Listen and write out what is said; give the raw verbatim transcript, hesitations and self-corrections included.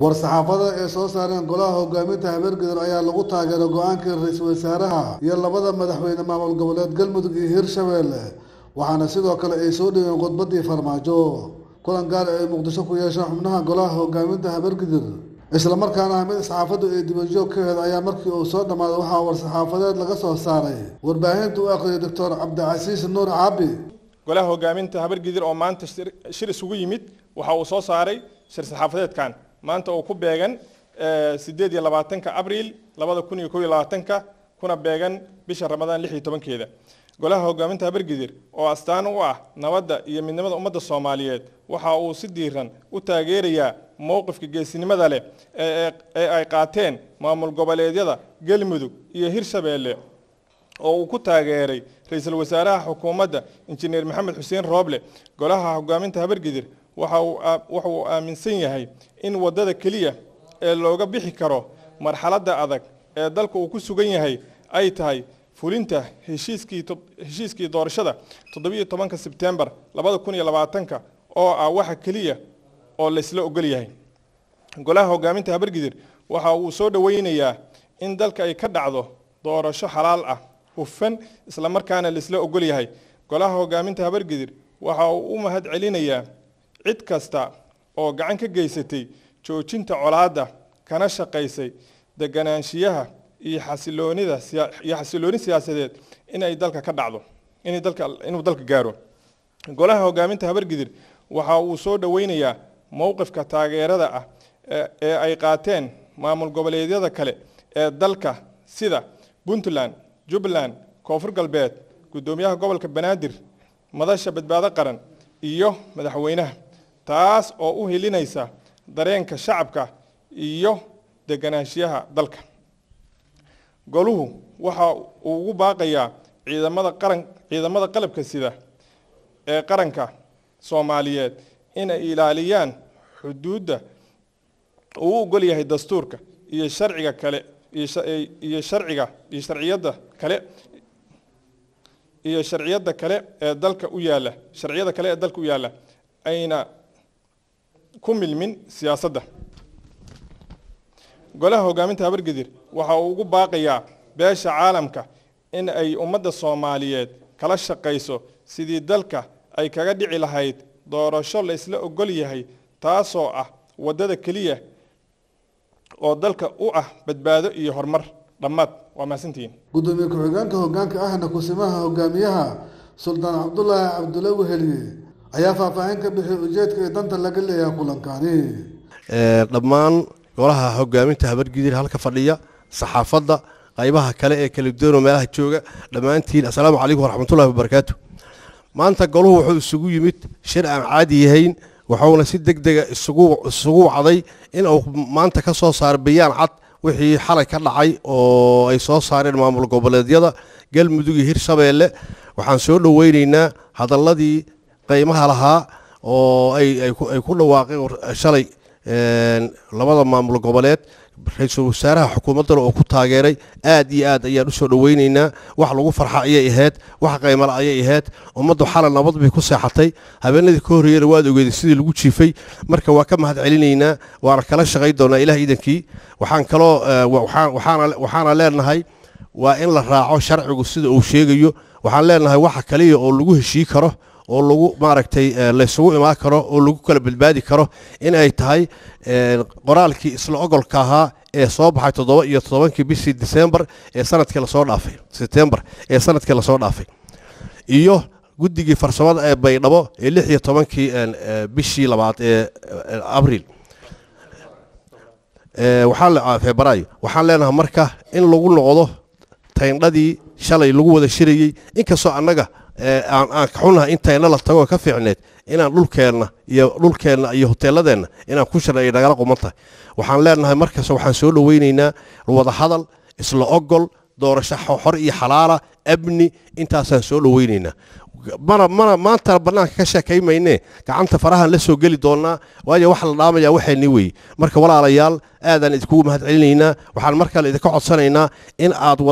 war-saxaafada ee soo saareen golaha hogaaminta habeergidir ayaa lagu taageeray go-aankii ra-iisul wasaaraha iyo labada madaxweyne maamul goboleed galmudug iyo hirshabeelle waxaana sidoo kale ay soo dhigeen khudbadii farmaajo kulan gaar ah ay muqdisho ku yeesheen xubnaha golaha hogaaminta habeergidir isla markaana mid saxaafadu ay dibadjoog ka heed ayaa markii uu soo dhamaaday waxaa war-saxaafadeed laga soo saaray warbaahinta u aqriyay doctor cabdicasiis nuur caabi golaha hogaaminta habeergidir oo maanta shir isugu yimid waxa uu soo saaray shir saxaafadeedkan maanta uu ku beegan sideed iyo labaatanka abriil labada kun iyo kow iyo labaatanka kuna beegan bisha ramadaan lix iyo tobankeeda golaha hogaaminta habeergidir oo astaan u ah nabadda iyo midnimada ummadda Soomaaliyeed waxa uu si diiran u taageerayaa mowqifka geesinimada leh ee ay qaateen maamul goboleedyada Galmudug iyo Hirshabeelle oo uu ku taageeray ra'iisul wasaaraha xukuumadda injineer Maxamed Xuseen Rooble golaha hogaaminta habeergidir waxa uu waxa uu aaminsan yahay in wadada kaliya ee looga bixi karo marxaladda adag ee dalka uu ku sugan yahay ay tahay fulinta heshiiskii heshiiskii doorashada toddoba iyo tobanka Sebtembar labada kun iyo labaatanka oo ah waxa kaliya oo la isla ogol yahay golaha hogaaminta habeergidir waxa uu soo dhaweynayaa in dalka ay ka dhacdo doorasho xalaal ah hufan isla markaana la isla ogol yahay golaha hogaaminta habeergidir waxa uu u mahad celinayaa cid kasta oo gacan ka geysatay joojinta colaadda kana shaqeysay deganaanshiyaha iyo xasiloonida iyo xasilooni siyaasadeed in ay dalka ka dhacdo in dalka inuu dalka gaaro golaha hogaaminta habeergidir waxa uu soo dhaweynayaa mowqifka taageerada ah ee ay qaateen maamul goboleedyada kale ee dalka sida Puntland, Jubbaland, Koonfur Galbeed, gudoomiyaha gobolka Banaadir, madasha badbaado qaran iyo madaxweynaha taas oo u helinaysa dareenka shacabka iyo deganaanshiyaha dalka goluhu waxa uu ugu baaqayaa ciidamada qaran ciidamada qalabka sida ee qaranka Soomaaliyeed in ay ilaaliyaan xuduudda uu u gol yahay dastuurka iyo sharciga kale iyo sharciga iyo sharciyada kale iyo sharciyada kale ee dalka u yaala sharciyada kale ee dalka u yaala ayna ku milmin siyaasadda golaha hogaaminta habeergidir waxa uu ugu baaqayaa beesha caalamka in ay ummadda Soomaaliyeed kala shaqeyso sidii dalka ay kaga dhici lahayd doorasho la isla ogol yahay taasoo ah wadada kaliya oo dalka u ah badbaado iyo horumar dhammaad waa maasantiin gudoomiye ku-xigeenka hoggaanka ahna kusimaha hogaamiyaha Sultan Cabdullaahi Cabdullaahi Weheliye ayaa faahfaahin ka bixiyay ujeedka ee danta laga leeyahay kulankani ee dhammaan golaha hogaaminta habeergidir halka fadhiya saxaafadda qaybaha kale ee kala duwan meelaha jooga dhamaantiin assalaamu calaykum waraxmatullaahi wabarakaatuh maanta goluhu wuxuu isugu yimid shir aan caadi yahayn waxaana si degdeg ah isugu isugu wacday in uu maanta ka soo saar bayaan cad wixii xalay ka dhacay oo ay soo saareen maamul goboleedyada Galmudug iyo Hirshabeelle waxaan soo dhaweynaynaa hadaladii qiimaha lahaa oo ay ay ku dhawaaqeen shalay een labada maamul goboleed ra'iisul wasaaraha xukuumadda oo ku taageeray aad iyo aad ayaan u soo dhaweynaynaa wax lagu farxo ayay ahayd wax qiimo la ayay ahayd ummaddu xalay nabad bay ku seexatay habeenadii ka horreeyay waad ogeeyay sidii lagu jiifay marka waa ka mahad celinaynaa waana kala shaqay doonaa ilaahay idankii waxaan kaloo waxaan waxaan waxaan leenahay waa in la raaco sharcigu sida uu sheegayo waxaan leenahay waxa kaliya oo lagu heshii karo oo lagu maaragtay la isugu imaan karo oo lagu kala badbaadi karo in ay tahay qoraalkii isla ogolka ahaa ee soo baxay toddoba iyo tobankii bishii December ee sanadkii la soo dhaafay September ee sanadkii la soo dhaafay iyo guddigii farsamada ee Baydhabo ee lix iyo tobankii bishii labaad ee Abriil ee waxaan la Febraayo waxaan leenahay marka in lagu noqdo tayndadii shalay lagu wada shirayay inkastoo annaga aan aan xunahay intayna la tago ka fiicneed inaan dhulkeena iyo dhulkeena iyo hoteeladeena inaan ku shaqeeyo dagaal qumanta waxaan leenahay markaas waxaan soo dhaweynaynaa wada hadal isla ogol doorasho xor iyo xalaala abni intaasaan soo dhaweynaynaa mana mana maanta banaanka ka sheekaymayne gacanta farahan la soo gali doonaa waayo wax la dhaamaya waxayni weey marka walaalayaal aadan idinku mahad celinaynaa waxaan markaa idinka codsanaynaa in aad